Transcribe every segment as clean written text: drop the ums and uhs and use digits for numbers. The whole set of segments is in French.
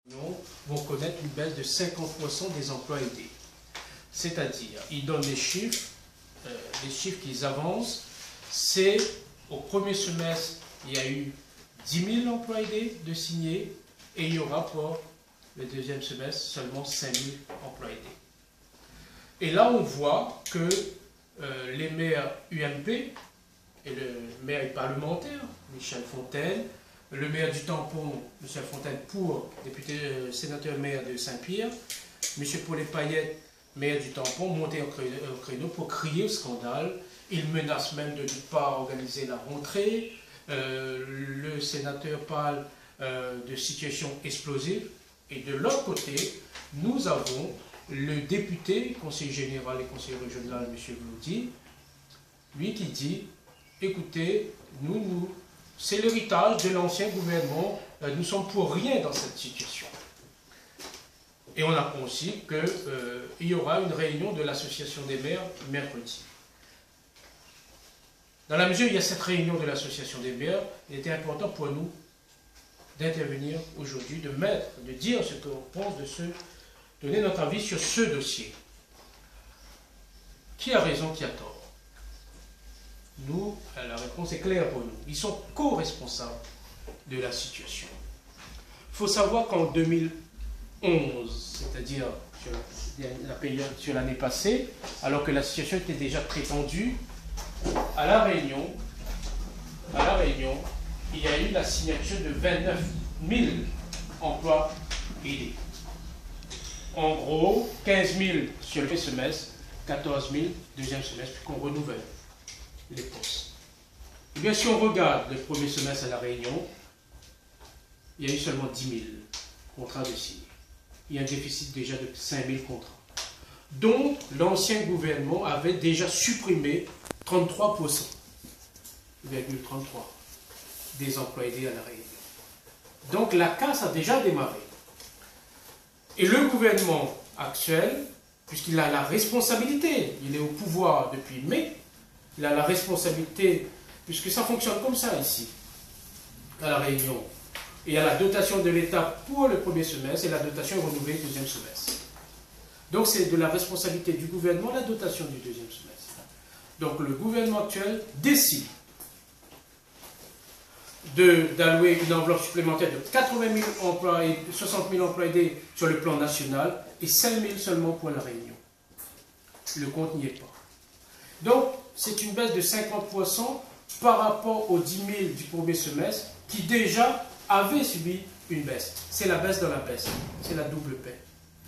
vont connaître une baisse de 50% des emplois aidés. C'est-à-dire, ils donnent les chiffres qu'ils avancent, c'est au premier semestre, il y a eu 10 000 emplois aidés de signés, et il y aura pour le deuxième semestre seulement 5 000 emplois aidés. Et là, on voit que les maires UMP, et le maire parlementaire, Michel Fontaine, le maire du Tampon, Michel Fontaine, pour député sénateur maire de Saint-Pierre, M. Paulet-Payette, maire du Tampon, monté au créneau pour crier au scandale. Il menace même de ne pas organiser la rentrée. Le sénateur parle de situation explosive. Et de l'autre côté, nous avons le député, conseiller général et conseiller régional, M. Vloudy, lui qui dit, écoutez, c'est l'héritage de l'ancien gouvernement, nous sommes pour rien dans cette situation. Et on apprend aussi qu'il y aura une réunion de l'association des maires mercredi. Dans la mesure où il y a cette réunion de l'association des maires, il était important pour nous d'intervenir aujourd'hui, de dire ce qu'on pense, donner notre avis sur ce dossier. Qui a raison, qui a tort? Nous, la réponse est claire pour nous. Ils sont co-responsables de la situation. Il faut savoir qu'en 2011, c'est-à-dire sur l'année passée, alors que la situation était déjà très tendue, à La Réunion, il y a eu la signature de 29 000 emplois aidés. En gros, 15 000 sur le premier semestre, 14 000 deuxième semestre, puis qu'on renouvelle les postes. Et bien, si on regarde le premier semestre à La Réunion, il y a eu seulement 10 000 contrats de signés. Il y a un déficit déjà de 5 000 contrats. Donc, l'ancien gouvernement avait déjà supprimé 33,33% des emplois aidés à La Réunion. Donc, la casse a déjà démarré. Et le gouvernement actuel, puisqu'il a la responsabilité, il est au pouvoir depuis mai, il a la responsabilité, puisque ça fonctionne comme ça ici, à La Réunion. Et il y a la dotation de l'État pour le premier semestre et la dotation renouvelée du deuxième semestre. Donc c'est de la responsabilité du gouvernement la dotation du deuxième semestre. Donc le gouvernement actuel décide d'allouer une enveloppe supplémentaire de 80 000 emplois et 60 000 emplois aidés sur le plan national et 5 000 seulement pour La Réunion. Le compte n'y est pas. Donc c'est une baisse de 50% par rapport aux 10 000 du premier semestre qui déjà avaient subi une baisse. C'est la baisse dans la baisse. C'est la double paix.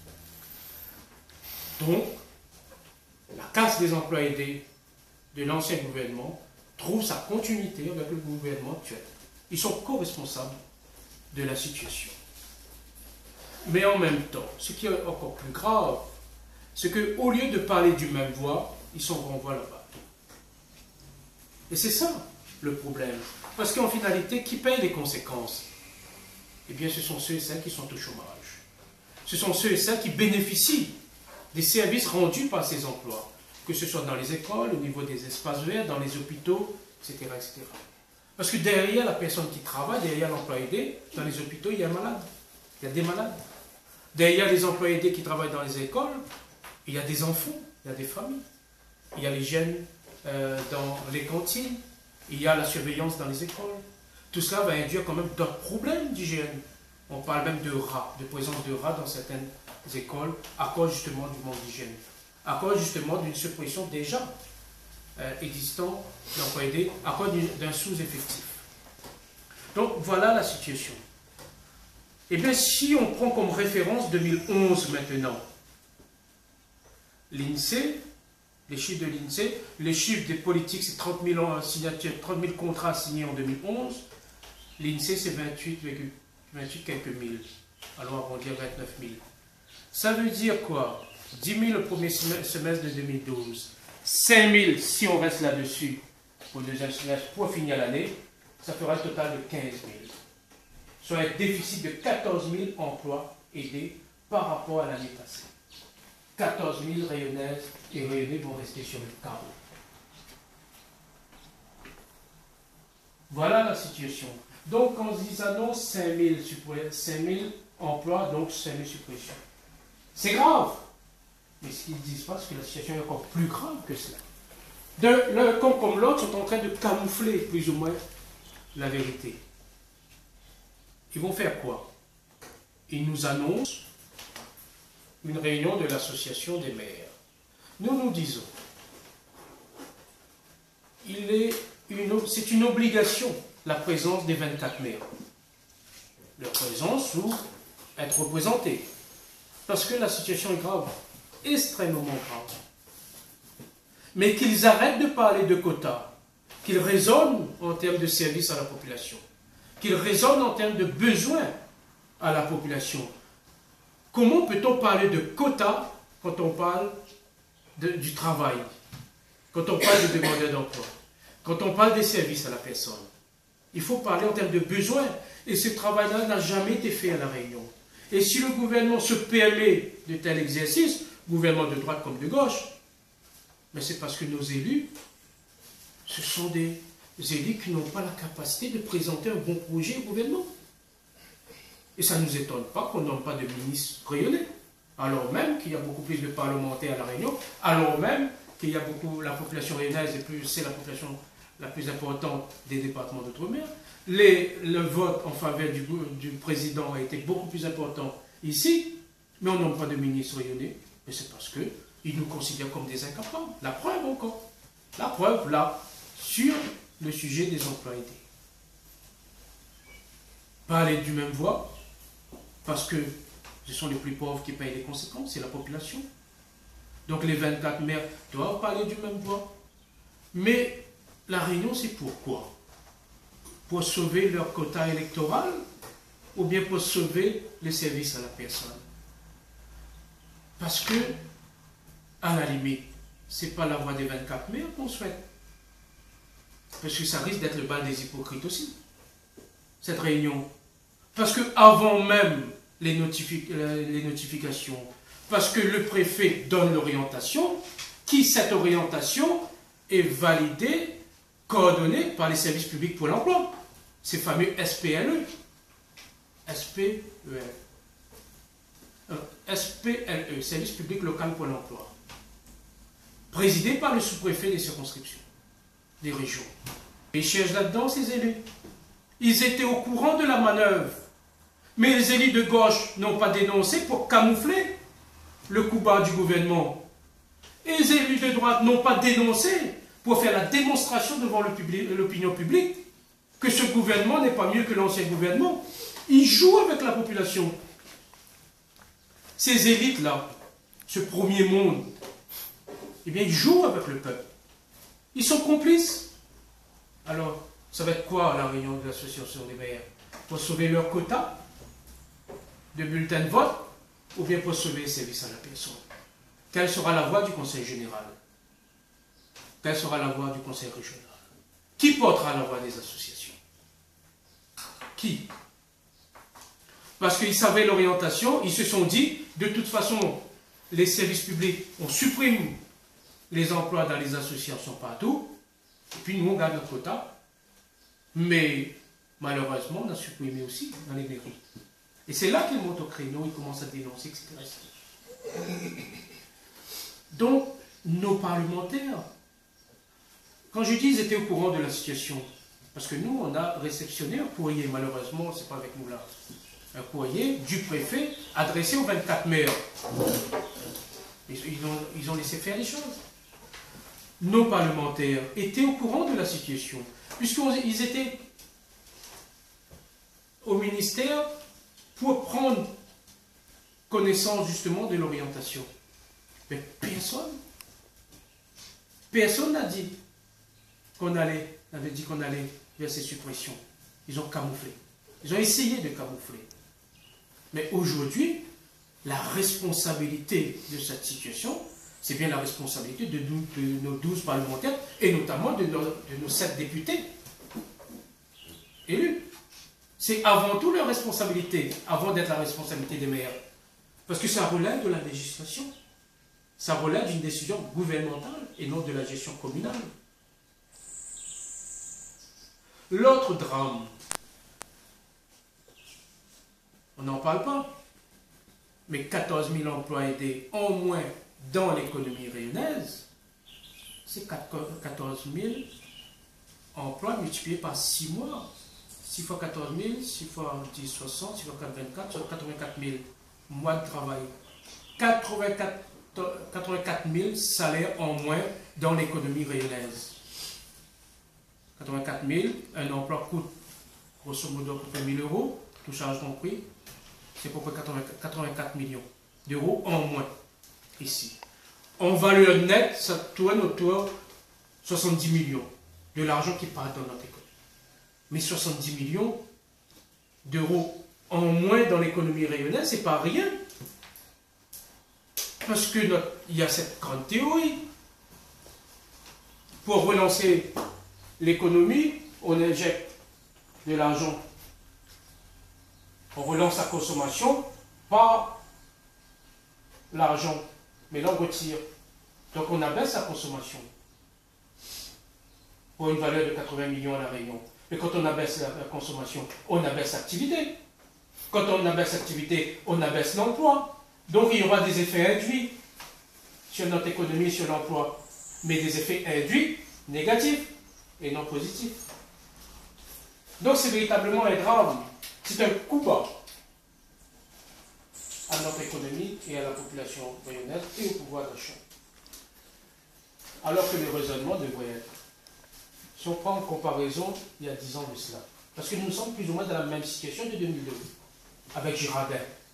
Donc, la casse des emplois aidés de l'ancien gouvernement trouve sa continuité avec le gouvernement actuel. Ils sont co-responsables de la situation. Mais en même temps, ce qui est encore plus grave, c'est qu'au lieu de parler du même voix, ils s'en renvoient là-bas. Et c'est ça le problème. Parce qu'en finalité, qui paye les conséquences? Eh bien, ce sont ceux et celles qui sont au chômage. Ce sont ceux et celles qui bénéficient des services rendus par ces emplois, que ce soit dans les écoles, au niveau des espaces verts, dans les hôpitaux, etc., etc. Parce que derrière la personne qui travaille, derrière l'emploi aidé, dans les hôpitaux, il y a un malade. Il y a des malades. Derrière les emplois aidés qui travaillent dans les écoles, il y a des enfants, il y a des familles. Il y a les jeunes dans les cantines, il y a la surveillance dans les écoles. Tout cela va induire quand même d'autres problèmes d'hygiène. On parle même de rats, de présence de rats dans certaines écoles, à cause justement du manque d'hygiène, à cause justement d'une suppression déjà existante d'emplois aidés, à cause d'un sous-effectif. Donc voilà la situation. Et bien si on prend comme référence 2011 maintenant, l'INSEE, les chiffres de l'INSEE, les chiffres des politiques, c'est 30 000 signatures, 30 000 contrats signés en 2011. L'INSEE, c'est 28 quelques mille. Allons arrondir 29 000. Ça veut dire quoi? 10 000 le premier semestre de 2012. 5 000 si on reste là-dessus pour le deuxième semestre pour finir l'année. Ça fera un total de 15 000. Soit un déficit de 14 000 emplois aidés par rapport à l'année passée. 14 000 Rayonnaises et Rayonnais vont rester sur le carreau. Voilà la situation. Donc, quand ils annoncent 5 000 emploi, donc semi-suppression. C'est grave. Mais ce qu'ils ne disent pas, c'est que la situation est encore plus grave que cela. L'un comme l'autre sont en train de camoufler plus ou moins la vérité. Ils vont faire quoi? Ils nous annoncent une réunion de l'association des maires. Nous disons, c'est une obligation, la présence des 24 maires. Leur présence ou être représentés. Parce que la situation est grave, extrêmement grave. Mais qu'ils arrêtent de parler de quotas, qu'ils raisonnent en termes de service à la population, qu'ils raisonnent en termes de besoins à la population. Comment peut-on parler de quotas quand on parle du travail, quand on parle de demandeurs d'emploi, quand on parle des services à la personne? Il faut parler en termes de besoins. Et ce travail-là n'a jamais été fait à La Réunion. Et si le gouvernement se permet de tel exercice, gouvernement de droite comme de gauche, mais c'est parce que nos élus, ce sont des élus qui n'ont pas la capacité de présenter un bon projet au gouvernement. Et ça ne nous étonne pas qu'on n'ait pas de ministre rayonnés, alors même qu'il y a beaucoup plus de parlementaires à La Réunion, alors même qu'il y a beaucoup, la population rayonnaise, c'est la population la plus importante des départements d'outre-mer. Le vote en faveur du président a été beaucoup plus important ici, mais on n'a pas de ministre rayonné, et c'est parce qu'ils nous considèrent comme des incapables. La preuve encore. La preuve, là, sur le sujet des emplois aidés. Parler du même voix, parce que ce sont les plus pauvres qui payent les conséquences, c'est la population. Donc les 24 maires doivent parler du même voix. Mais la Réunion, c'est pourquoi? Pour sauver leur quota électoral ou bien pour sauver les services à la personne? Parce que, à la limite, ce n'est pas la voix des 24 maires qu'on souhaite. Parce que ça risque d'être le bal des hypocrites aussi, cette réunion. Parce que avant même les notifications, parce que le préfet donne l'orientation, cette orientation est validée, coordonnée par les services publics pour l'emploi, ces fameux SPLE. SPLE, Service public local pour l'emploi, présidé par le sous-préfet des circonscriptions, des régions. Ils cherchent là-dedans ces élus. Ils étaient au courant de la manœuvre, mais les élus de gauche n'ont pas dénoncé pour camoufler le coup bas du gouvernement. Et les élus de droite n'ont pas dénoncé pour faire la démonstration devant l'opinion publique que ce gouvernement n'est pas mieux que l'ancien gouvernement. Ils jouent avec la population. Ces élites-là, ce premier monde, eh bien, ils jouent avec le peuple. Ils sont complices. Alors, ça va être quoi la réunion de l'association des maires? Pour sauver leur quota de bulletins de vote ou bien pour sauver les services à la personne? Quelle sera la voix du Conseil général? Quelle sera la voix du Conseil régional? Qui portera la voix des associations? Qui? Parce qu'ils savaient l'orientation, ils se sont dit, de toute façon, les services publics, on supprime les emplois dans les associations partout, et puis nous, on garde notre quota. Mais malheureusement, on a supprimé aussi dans les mairies. Et c'est là qu'ils montent au créneau, ils commencent à dénoncer, etc. Donc, nos parlementaires, quand je dis ils étaient au courant de la situation, parce que nous, on a réceptionné un courrier, malheureusement, c'est pas avec nous là, un courrier du préfet adressé aux 24 maires. Ils ont laissé faire les choses. Nos parlementaires étaient au courant de la situation, puisqu'ils étaient au ministère pour prendre connaissance justement de l'orientation. Mais personne n'a dit qu'on allait vers ces suppressions. Ils ont camouflé. Ils ont essayé de camoufler. Mais aujourd'hui, la responsabilité de cette situation, c'est bien la responsabilité de nos 12 parlementaires et notamment de nos 7 députés élus. C'est avant tout leur responsabilité, avant d'être la responsabilité des maires. Parce que ça relève de la législation. Ça relève d'une décision gouvernementale et non de la gestion communale. L'autre drame, On n'en parle pas. Mais 14 000 emplois aidés en moins dans l'économie rayonnaise, c'est 14 000 emplois multipliés par 6 mois. 6 fois 14 000, 6 fois 10, 60, 6 fois 4, 24, soit 84 000 mois de travail. 84 000 salaires en moins dans l'économie rayonnaise. 84 000, un emploi coûte grosso modo à peu près 1 000 euros, tout charge compris. C'est à peu près 84 millions d'euros en moins ici. En valeur nette, ça tourne autour de 70 millions de l'argent qui part dans notre économie. Mais 70 millions d'euros en moins dans l'économie rayonnaise, c'est pas rien. Parce que il y a cette grande théorie. Pour relancer l'économie, on injecte de l'argent. On relance la consommation par l'argent. Mais là, on retire. Donc, on abaisse la consommation pour une valeur de 80 millions à la Réunion. Mais quand on abaisse la consommation, on abaisse l'activité. Quand on abaisse l'activité, on abaisse l'emploi. Donc, il y aura des effets induits sur notre économie et sur l'emploi. Mais des effets induits négatifs et non positifs. Donc, c'est véritablement un drame. C'est un coup bas à notre économie et à la population rayonnaise et au pouvoir d'achat. Alors que le raisonnement devrait être, si on prend en comparaison il y a 10 ans de cela, parce que nous sommes plus ou moins dans la même situation de 2002, avec Girardin.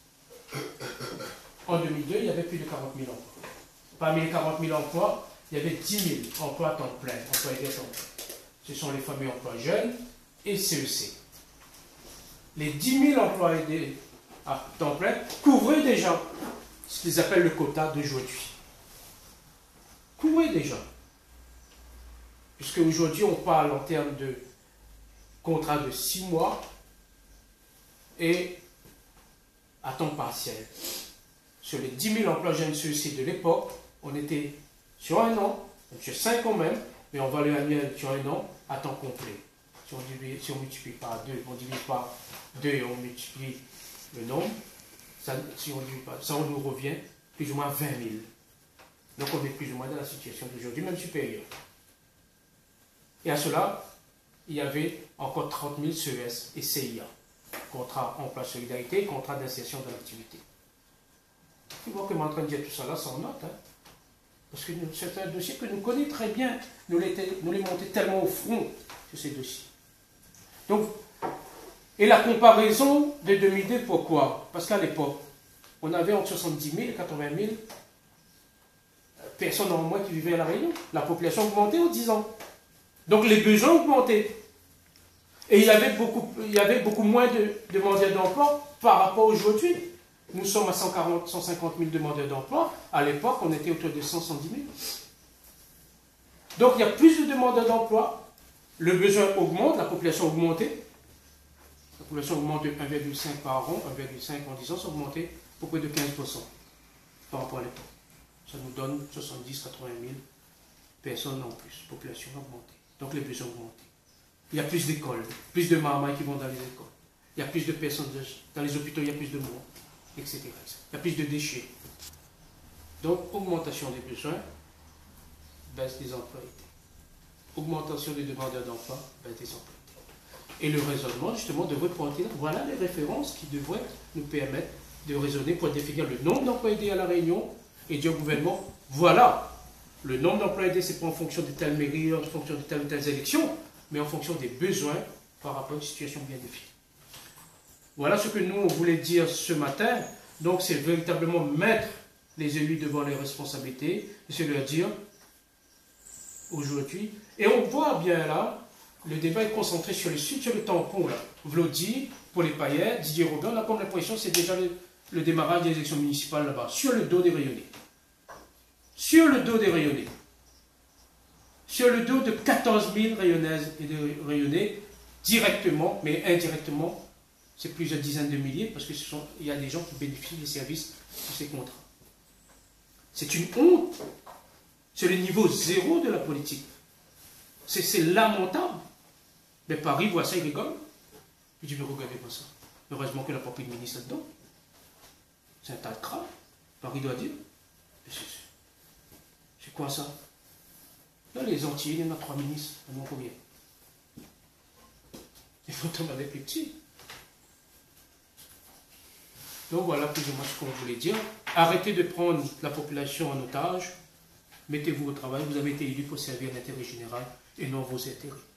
En 2002, il y avait plus de 40 000 emplois. Parmi les 40 000 emplois, il y avait 10 000 emplois à temps plein, emplois aidés à temps plein. Ce sont les fameux emplois jeunes et CEC. Les 10 000 emplois aidés à temps plein couvraient déjà ce qu'ils appellent le quota d'aujourd'hui. Couvraient déjà. Puisque aujourd'hui, on parle en termes de contrat de 6 mois et à temps partiel. Sur les 10 000 emplois jeunes CEC de l'époque, on était sur un an, sur 5 ans même, mais en valeur annuelle sur un an, à temps complet. Si on multiplie par 2, on divise par 2 et on multiplie le nombre, si on divise par ça, on nous revient plus ou moins 20 000. Donc on est plus ou moins dans la situation d'aujourd'hui, même supérieure. Et à cela, il y avait encore 30 000 CES et CIA. Contrat emploi solidarité, contrat d'insertion dans l'activité. Tu vois que je suis en train de dire tout ça là sans note. Hein? Parce que c'est un dossier que nous connaissons très bien. Nous les montons tellement au front sur ces dossiers. Donc, et la comparaison de 2002, pourquoi? Parce qu'à l'époque, on avait entre 70 000 et 80 000 personnes en moins qui vivaient à La Réunion. La population augmentait en 10 ans. Donc les besoins augmentaient. Et il y avait beaucoup moins de demandeurs d'emploi par rapport à aujourd'hui. Nous sommes à 140, 150 000 demandeurs d'emploi. À l'époque, on était autour de 170 000. Donc il y a plus de demandeurs d'emploi. Le besoin augmente, la population a augmenté. La population augmente de 1,5 par an, 1,5 en 10 ans, ça a augmenté à peu près de 15% par rapport à l'époque. Ça nous donne 70 80 000 personnes en plus. La population a augmenté. Donc les besoins ont augmenté. Il y a plus d'écoles, plus de marmailles qui vont dans les écoles. Il y a plus de personnes dans les hôpitaux, il y a plus de morts, etc. Il y a plus de déchets. Donc, augmentation des besoins, baisse des emplois aidés. Augmentation des demandeurs d'emploi, baisse des emplois aidés. Et le raisonnement, justement, devrait pointer là. Voilà les références qui devraient nous permettre de raisonner pour définir le nombre d'emplois aidés à La Réunion et dire au gouvernement, voilà, le nombre d'emplois aidés, c'est pas en fonction de telle mairie, en fonction de telle ou telle élection, mais en fonction des besoins par rapport à une situation bien définie. Voilà ce que nous, on voulait dire ce matin. Donc, c'est véritablement mettre les élus devant les responsabilités, et c'est leur dire, aujourd'hui, et on voit bien là, le débat est concentré sur le sud, sur le tampon, là. Vlody, pour les paillettes, Didier Robin, on a comme l'impression que c'est déjà le démarrage des élections municipales là-bas, sur le dos des rayonnés. Sur le dos des rayonnés. Sur le dos de 14 000 rayonnaises et de rayonnais, directement, mais indirectement, c'est plusieurs dizaines de milliers, parce qu'il y a des gens qui bénéficient des services de ces contrats. C'est une honte. C'est le niveau zéro de la politique. C'est lamentable. Mais Paris voit ça, il rigole. Il dit, mais regardez pas ça. Heureusement que la propre ministre est dedans. C'est un tas de crânes. Paris doit dire. C'est quoi ça? Dans les Antilles, il y en a 3 ministres. On en combien? Il faut tomber avec les petits. Donc voilà plus ou moins ce qu'on voulait dire. Arrêtez de prendre la population en otage. Mettez-vous au travail. Vous avez été élus pour servir l'intérêt général et non vos intérêts.